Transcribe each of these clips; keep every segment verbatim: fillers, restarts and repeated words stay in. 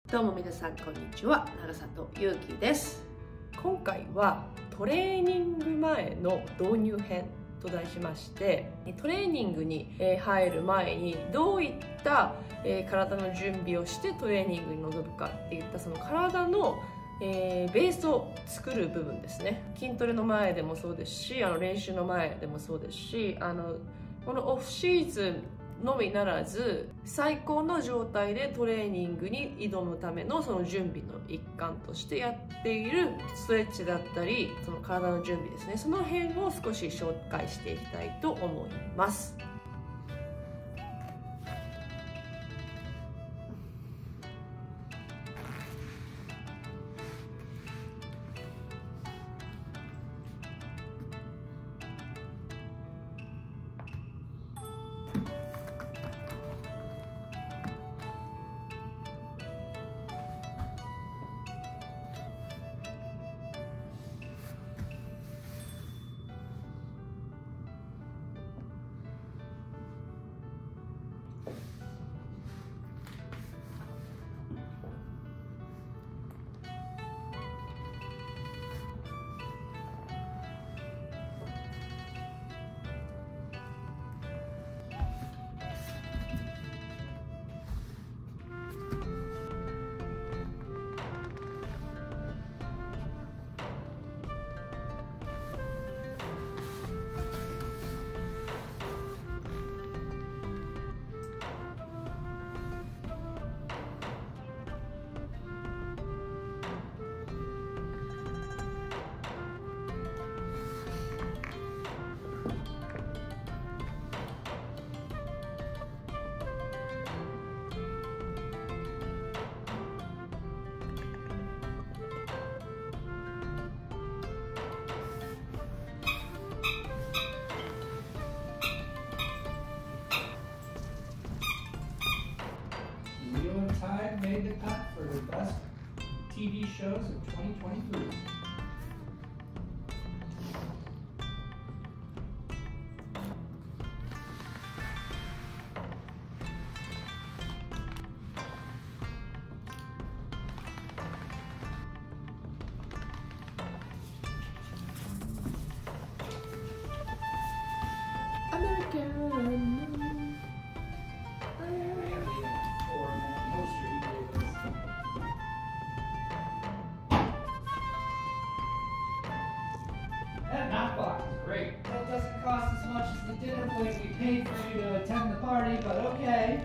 どうも皆さんこんにちは、長里ゆうきです。今回はトレーニング前の導入編と題しまして、トレーニングに入る前にどういった体の準備をしてトレーニングに臨むかっていったその体のえー、ベースを作る部分ですね。筋トレの前でもそうですし、あの練習の前でもそうですし、あのこのオフシーズンのみならず最高の状態でトレーニングに挑むためのその準備の一環としてやっているストレッチだったり、その体の準備ですね、その辺を少し紹介していきたいと思います。 Tide made the cut for the best T V shows of twenty twenty-three. American. That knockbox is great. That doesn't cost as much as the dinner plate we paid for you to attend the party, but okay.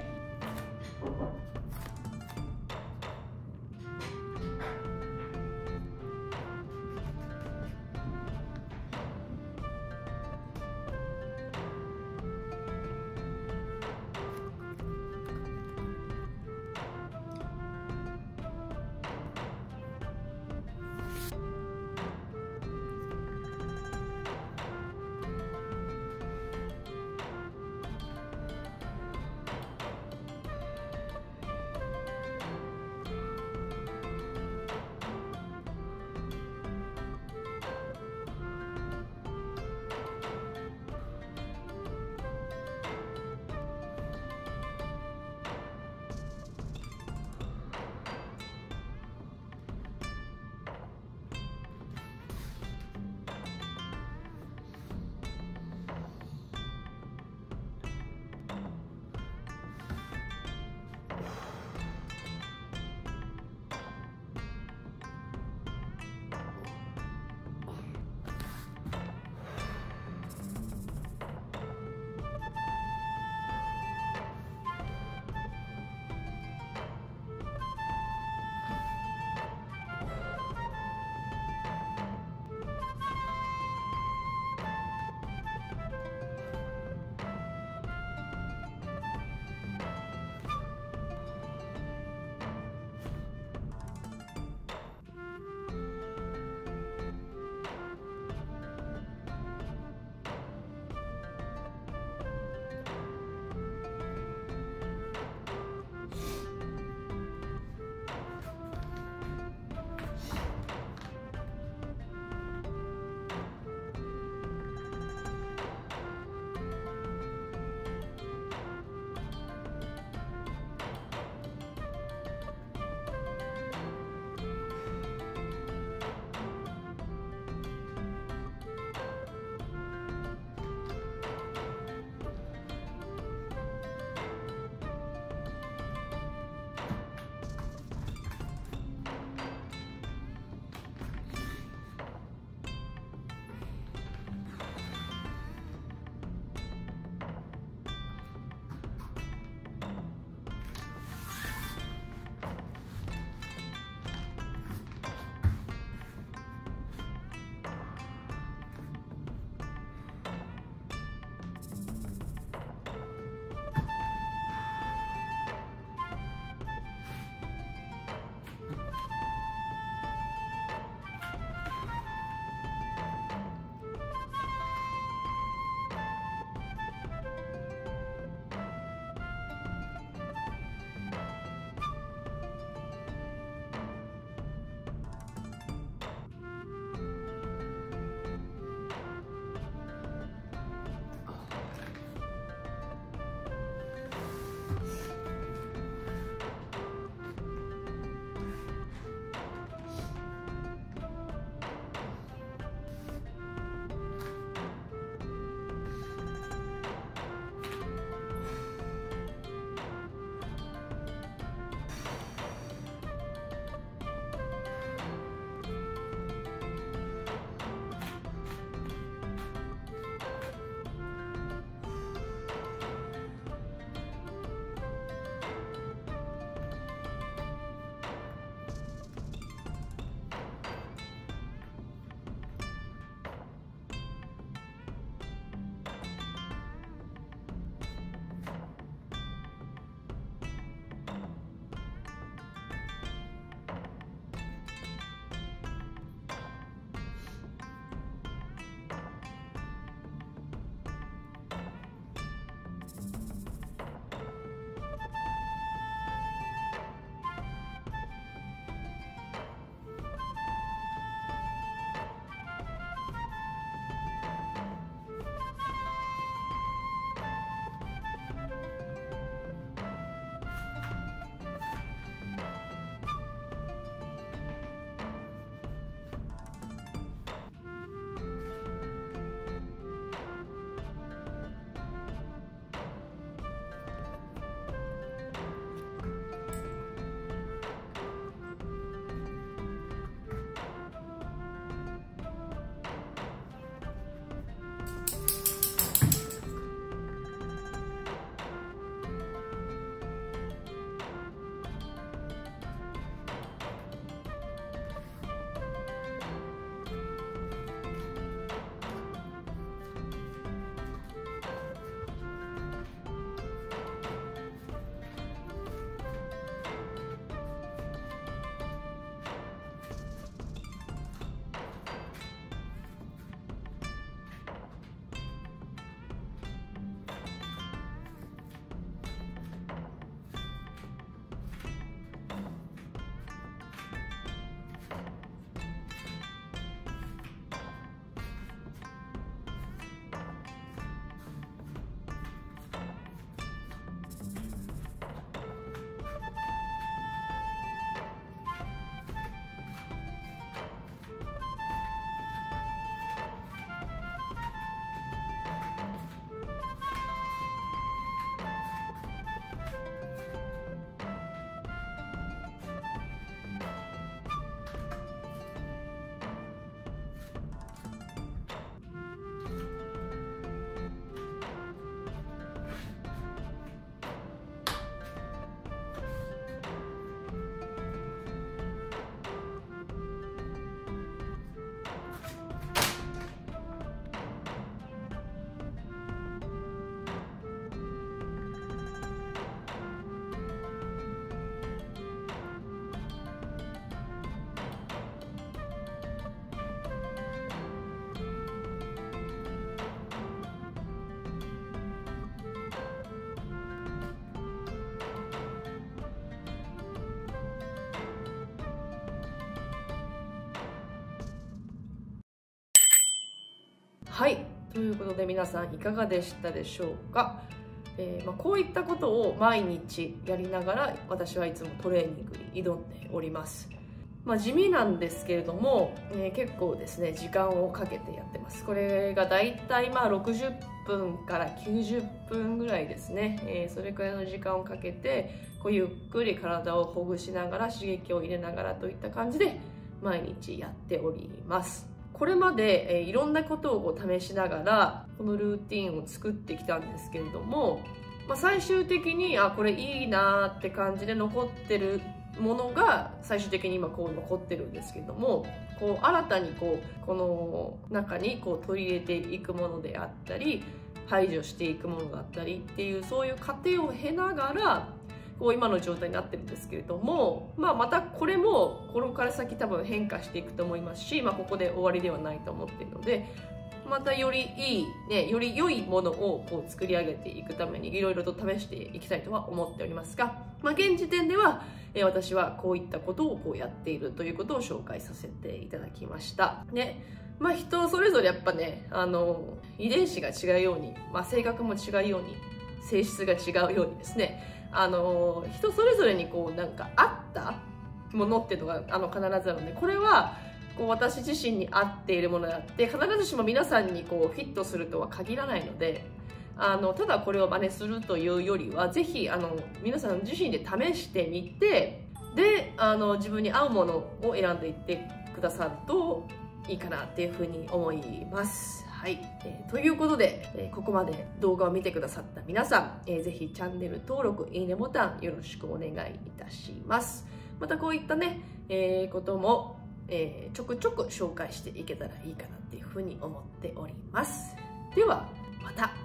はい、ということで皆さんいかがでしたでしょうか。えーまあ、こういったことを毎日やりながら私はいつもトレーニングに挑んでおります。まあ、地味なんですけれども、えー、結構ですね時間をかけてやってます。これがだいたいまあろくじゅっぷんからきゅうじゅっぷんぐらいですね、えー、それくらいの時間をかけてこうゆっくり体をほぐしながら刺激を入れながらといった感じで毎日やっております。これまで、えー、いろんなことをこう試しながらこのルーティンを作ってきたんですけれども、まあ、最終的にあこれいいなって感じで残ってるものが最終的に今こう残ってるんですけれども、こう新たにこうこの中にこう取り入れていくものであったり排除していくものだったりっていうそういう過程を経ながらこう今の状態になってるんですけれども、まあ、またこれもこれから先多分変化していくと思いますし、まあ、ここで終わりではないと思っているので、またよりいい、ね、より良いものをこう作り上げていくためにいろいろと試していきたいとは思っておりますが、まあ、現時点ではえ私はこういったことをこうやっているということを紹介させていただきました。ね、まあ、人それぞれやっぱねあの遺伝子が違うように、まあ、性格も違うように性質が違うようにですねあの人それぞれにこうなんか合ったものっていうのがあの必ずあるので、これはこう私自身に合っているものであって必ずしも皆さんにこうフィットするとは限らないので、あのただこれを真似するというよりはぜひあの皆さん自身で試してみて、であの自分に合うものを選んでいってくださるといいかなっていうふうに思います。はい、えー、ということで、えー、ここまで動画を見てくださった皆さん、えー、ぜひチャンネル登録、いいねボタンよろしくお願いいたします。またこういったね、えー、ことも、えー、ちょくちょく紹介していけたらいいかなっていうふうに思っております。ではまた。